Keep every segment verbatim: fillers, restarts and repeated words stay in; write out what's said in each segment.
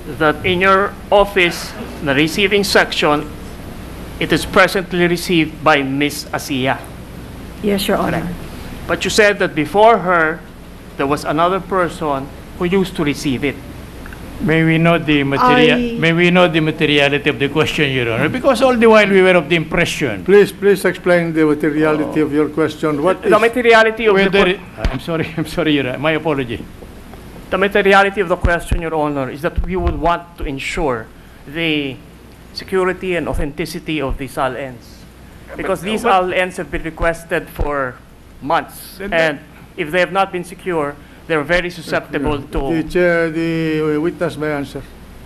that in your office, the receiving section, it is presently received by Miss Asia. Yes, Your Honor. Correct. But you said that before her, there was another person who used to receive it. May we know the material? I- May we know the materiality of the question, Your Honor? Because all the while we were of the impression Please, please explain the materiality of your question. What The is, materiality of the whether. que- It, I'm sorry. I'm sorry, Your Honor. My apology. the materiality of the question, Your Honor, is that we would want to ensure the security and authenticity of the S A L Ns. Because these S A L Ns have been requested for months, Then and if they have not been secure, they're very susceptible the to... chair, the witness may answer.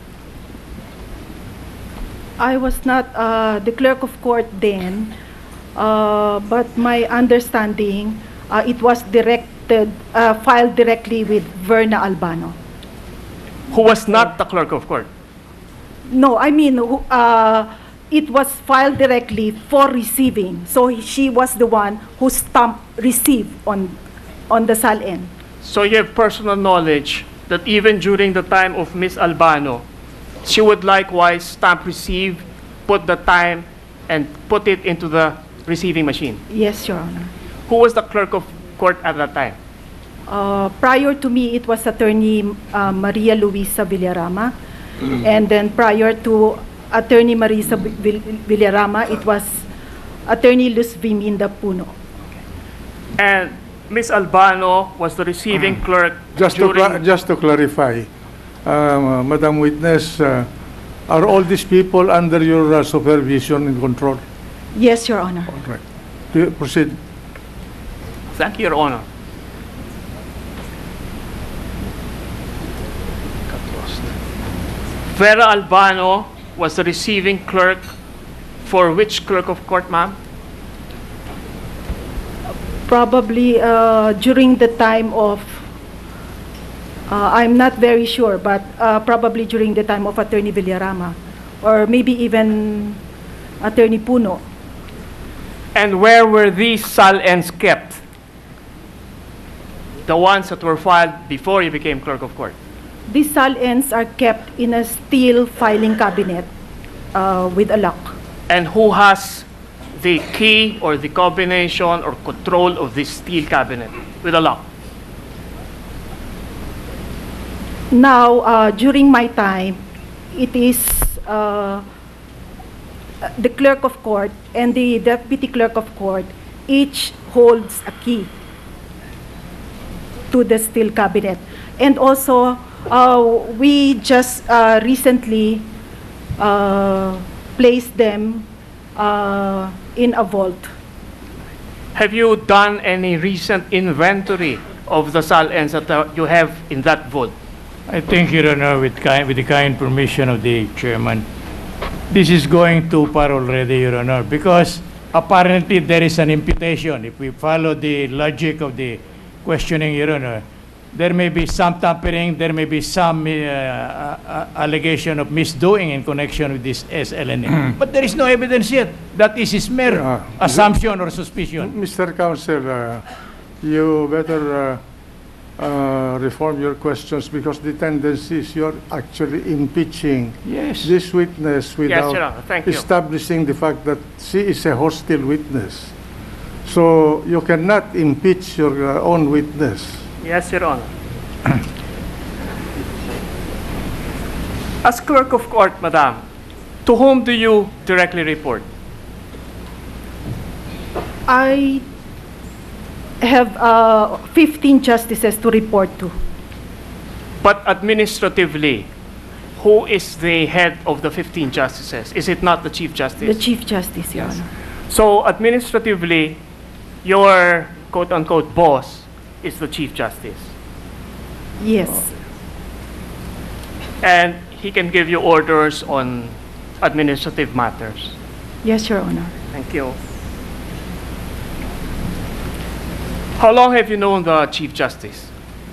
I was not uh, the clerk of court then, uh, but my understanding, uh, it was directed, uh, filed directly with Verna Albano. Who was not the clerk of court. No, I mean, who- uh, it was filed directly for receiving. So she was the one who stamped receive on, on the S A L N. So you have personal knowledge that even during the time of Miss Albano, she would likewise stamp receive, put the time, and put it into the receiving machine. Yes, Your Honor. Who was the clerk of court at that time? Uh, prior to me, it was Attorney uh, Maria Luisa Villarama. And then prior to Attorney Marisa Vill- Villarama, it was Attorney Luz Viminda Puno. And Miss Albano was the receiving clerk Just to, cla- during... just to clarify, um, Madam Witness, uh, are all these people under your uh, supervision and control? Yes, Your Honor. All right. Do you proceed. Thank you, Your Honor. Vera Albano was the receiving clerk for which clerk of court, ma'am? Probably uh, during the time of, uh, I'm not very sure, but uh, probably during the time of Attorney Villarama, or maybe even Attorney Puno. And where were these S A L Ns kept? The ones that were filed before you became clerk of court. These S A L Ns are kept in a steel filing cabinet uh, with a lock. And who has the key or the combination or control of this steel cabinet with a lock? Now, uh, during my time, it is uh, the clerk of court and the deputy clerk of court each holds a key to the steel cabinet. And also, uh, we just uh, recently uh, placed them uh, in a vault. Have you done any recent inventory of the S A L Ns that uh, you have in that vault? I think, Your Honor, with, kind, with the kind permission of the chairman, this is going too far already, Your Honor, because apparently there is an imputation. If we follow the logic of the questioning, Your Honor, there may be some tampering, there may be some uh, uh, allegation of misdoing in connection with this S L N. But there is no evidence yet. That is his mere Yeah. assumption or suspicion. Mister Counsel, uh, you better uh, uh, reform your questions because the tendency is you're actually impeaching Yes. this witness without Your Honor. Thank you. establishing the fact that she is a hostile witness. So you cannot impeach your uh, own witness. Yes, Your Honor. As clerk of court, Madam, to whom do you directly report? I have uh, fifteen justices to report to. But administratively, who is the head of the fifteen justices? Is it not the Chief Justice? The Chief Justice, Your Honor. So administratively, your quote-unquote boss is the Chief Justice. Yes. And he can give you orders on administrative matters. Yes, Your Honor. Thank you. How long have you known the Chief Justice?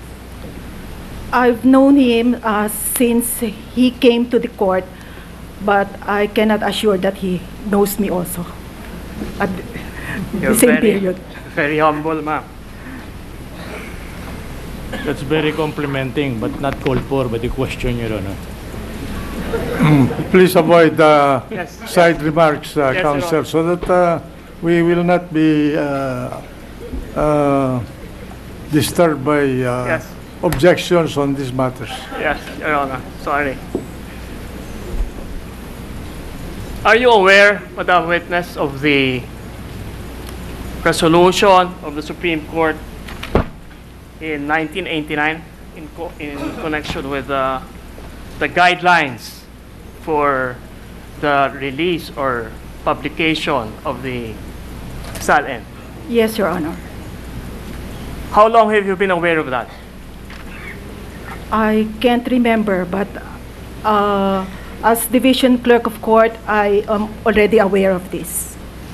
I've known him uh, since he came to the court, but I cannot assure that he knows me also at You're the same very, period. very humble, ma'am. That's very complimenting, but not called for by the question, Your Honor. Please avoid uh, Yes. side remarks, uh, Yes, Your Council, Honor. so that uh, we will not be uh, uh, disturbed by uh, Yes. objections on these matters. Yes, Your Honor. Sorry. Are you aware, Madam Witness, of the resolution of the Supreme Court in nineteen eighty-nine in, co in connection with uh, the guidelines for the release or publication of the S A L N? Yes, Your Honor. How long have you been aware of that? I can't remember, but uh, as Division Clerk of Court, I am already aware of this.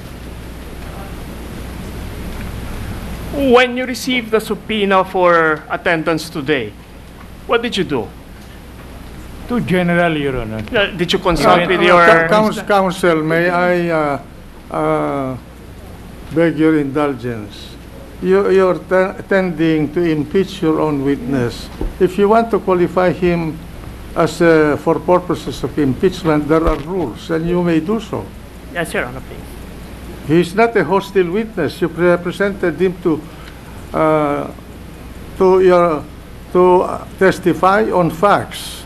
When you received the subpoena for attendance today, what did you do? Too general, Your Honor. Uh, Did you consult Uh, with uh, your... Coun- Council, Council, may I uh, uh, beg your indulgence? You, you're te- tending to impeach your own witness. If you want to qualify him as uh, for purposes of impeachment, there are rules, and you may do so. Yes, Your Honor, please. He is not a hostile witness. You represented him to uh, to your to testify on facts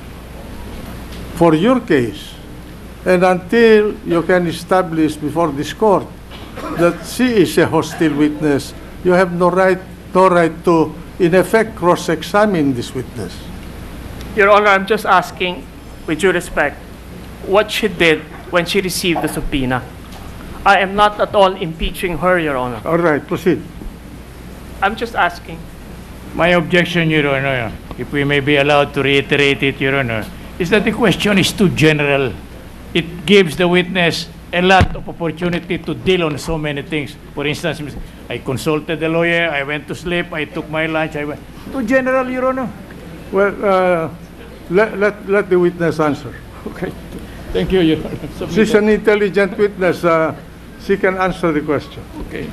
for your case, and until you can establish before this court that she is a hostile witness, you have no right no right to, in effect, cross-examine this witness. Your Honor, I'm just asking, with due respect, what she did when she received the subpoena. I am not at all impeaching her, Your Honor. All right, proceed. I'm just asking. My objection, Your Honor, if we may be allowed to reiterate it, Your Honor, is that the question is too general. It gives the witness a lot of opportunity to deal on so many things. For instance, I consulted the lawyer, I went to sleep, I took my lunch, I went... Too general, Your Honor. Well, uh, let, let, let the witness answer. Okay. Thank you, Your Honor. She's an intelligent witness. Uh, she can answer the question. Okay.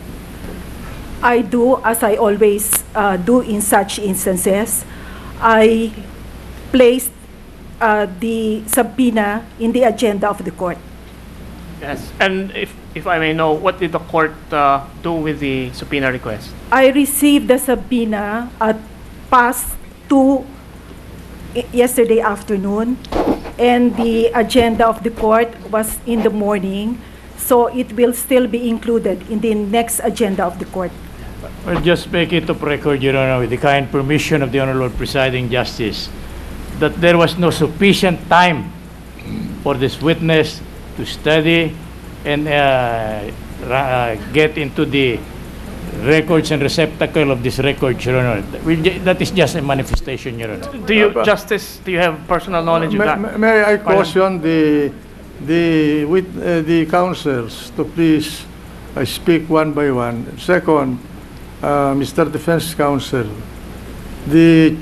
I do, as I always uh, do in such instances, I placed uh, the subpoena in the agenda of the court. Yes. And if, if I may know, what did the court uh, do with the subpoena request? I received the subpoena at past two i- yesterday afternoon, and the agenda of the court was in the morning, so it will still be included in the next agenda of the court. Well, just make it of record, Your Honor, with the kind permission of the Honorable Presiding Justice, that there was no sufficient time for this witness to study and uh, ra- uh, get into the records and receptacle of this record, Your Honor. We ju- That is just a manifestation, Your Honor. Do you, Uh, but- Justice, do you have personal knowledge of May, that? may- may I caution the the with uh, the councils to please uh, speak one by one. Second, uh, Mister Defense Counsel, the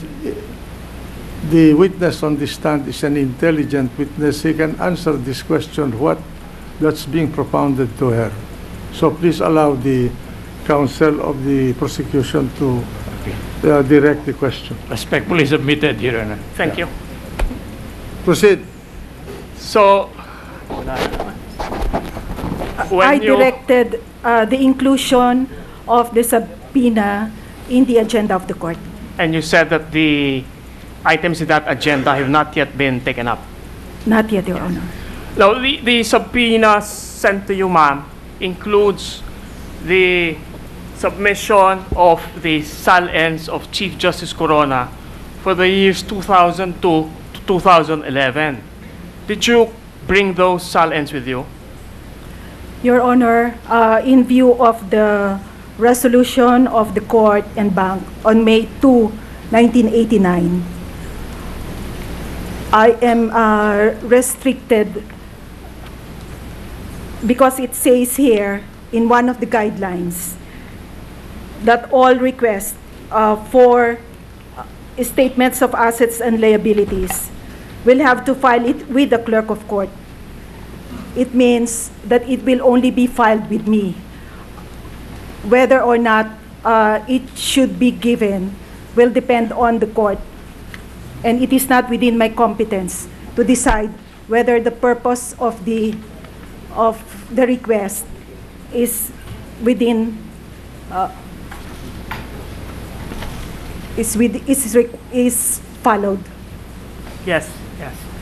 the witness on the stand is an intelligent witness. He can answer this question, what that's being propounded to her. So please allow the counsel of the prosecution to uh, direct the question. Respectfully submitted, Your Honor. Thank you. Proceed. So, when I you... directed uh, the inclusion of the subpoena in the agenda of the court. And you said that the items in that agenda have not yet been taken up. Not yet, Your Honor. Now, the, the subpoena sent to you, ma'am, includes the submission of the S A L Ns of Chief Justice Corona for the years two thousand two to two thousand eleven. Did you bring those S A L Ns with you? Your Honor, uh, in view of the resolution of the court and bank on May second, nineteen eighty-nine, I am uh, restricted because it says here in one of the guidelines that all requests uh, for uh, statements of assets and liabilities will have to file it with the clerk of court. It means that it will only be filed with me. Whether or not uh, it should be given will depend on the court, and it is not within my competence to decide whether the purpose of the of the request is within uh, is with is re- is followed. Yes, yes.